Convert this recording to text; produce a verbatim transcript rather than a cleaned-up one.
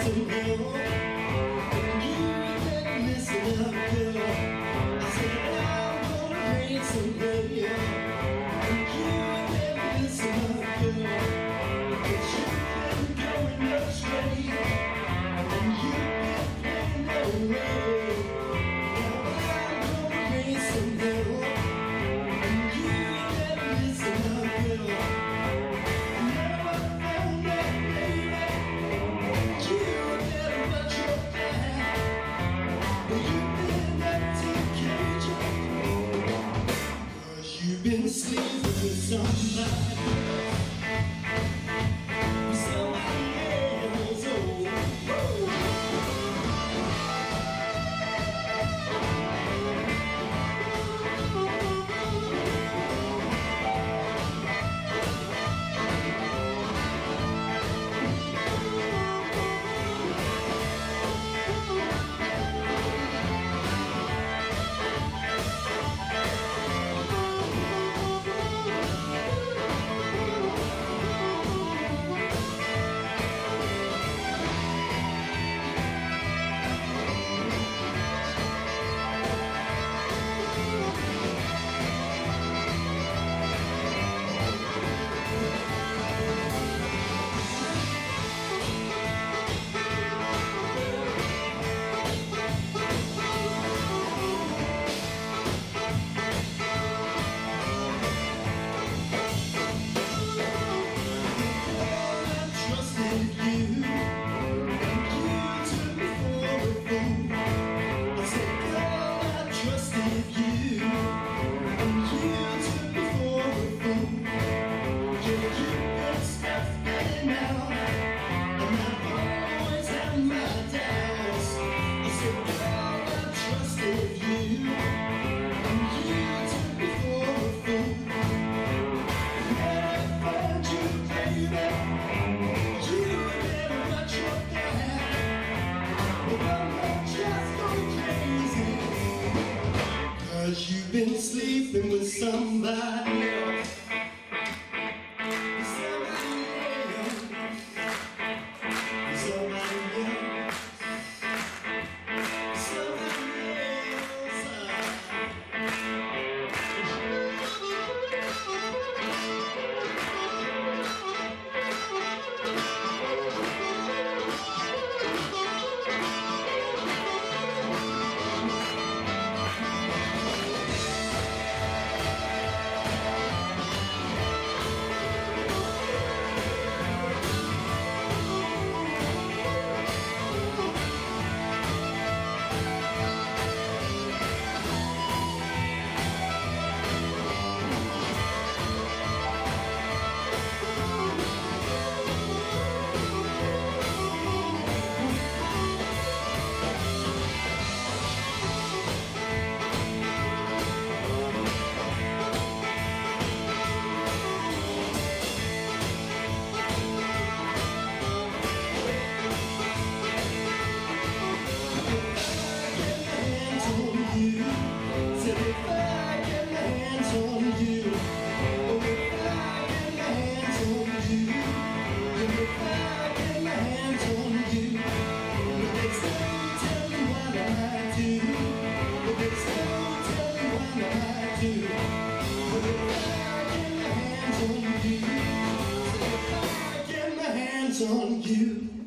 some help, and you better listen up, girl. I said I'm gonna need some help, and you better listen up, girl. 'Cause you've been going astray, and you've been playing no way. Now I'm gonna need some help, and you better listen up, girl. You've been sleeping with somebody, with somebody else. Oh, woo. Cause you've been sleeping with somebody else. With somebody else. With somebody else. With somebody on you.